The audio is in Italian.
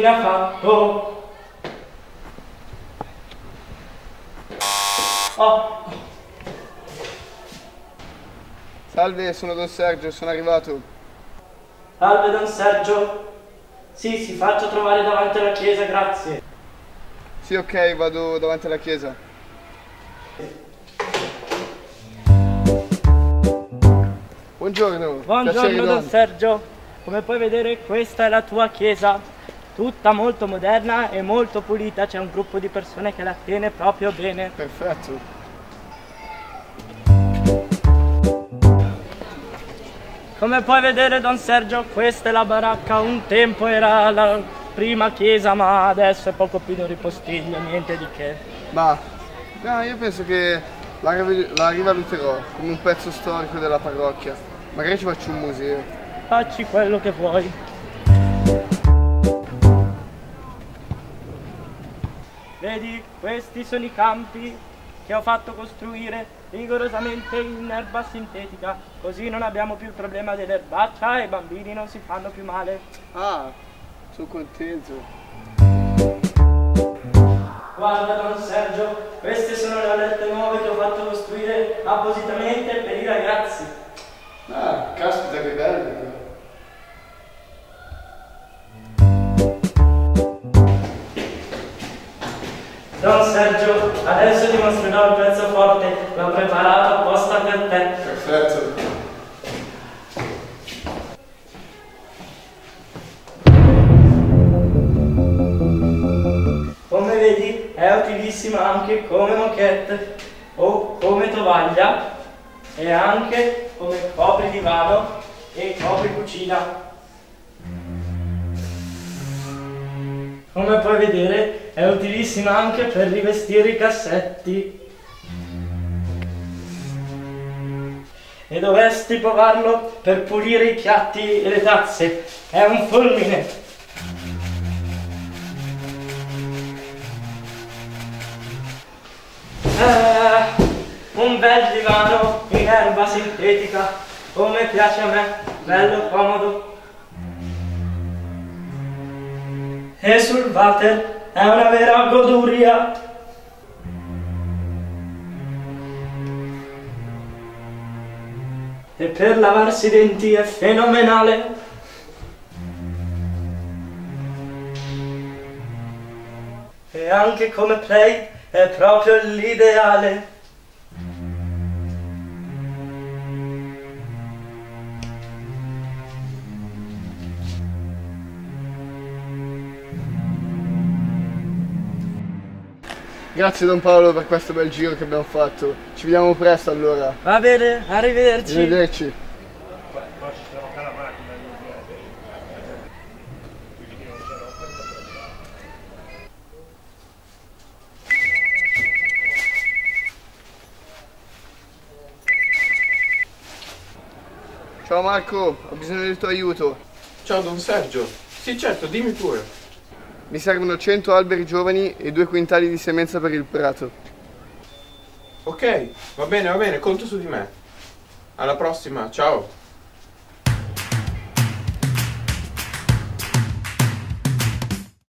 mattina fa. Oh. Oh. Salve, sono Don Sergio, sono arrivato. Salve Don Sergio. Sì, si faccia trovare davanti alla chiesa, grazie. Sì, ok, vado davanti alla chiesa. Buongiorno. Buongiorno Don Sergio. Come puoi vedere questa è la tua chiesa. Tutta molto moderna e molto pulita. C'è un gruppo di persone che la tiene proprio bene. Perfetto. Come puoi vedere Don Sergio, questa è la baracca. Un tempo era la prima chiesa, ma adesso è poco più di un ripostiglio, niente di che. Ma no, io penso che la rivaluterò come un pezzo storico della parrocchia. Magari ci faccio un museo. Facci quello che vuoi. Vedi, questi sono i campi che ho fatto costruire rigorosamente in erba sintetica, così non abbiamo più il problema dell'erbaccia e i bambini non si fanno più male. Ah, sono contento. Guarda Don Sergio, queste sono le aulette nuove che ho fatto costruire appositamente per i ragazzi. Ah, caspita che bello. Don Sergio, adesso ti mostrerò il pezzo forte, l'ho preparato apposta per te. Perfetto. Come vedi è utilissima anche come moquette o come tovaglia e anche come copridivano e copricucina. Come puoi vedere è utilissima anche per rivestire i cassetti. E dovresti provarlo per pulire i piatti e le tazze. È un fulmine. Un bel divano in erba sintetica, come piace a me, bello comodo. E sul water è una vera goduria. E per lavarsi i denti è fenomenale. E anche come play è proprio l'ideale. Grazie Don Paolo per questo bel giro che abbiamo fatto. Ci vediamo presto allora. Va bene, arrivederci. Arrivederci. Ciao Marco, ho bisogno del tuo aiuto. Ciao Don Sergio. Sì certo, dimmi pure. Mi servono 100 alberi giovani e 2 quintali di semenza per il prato. Ok, va bene, conto su di me. Alla prossima, ciao.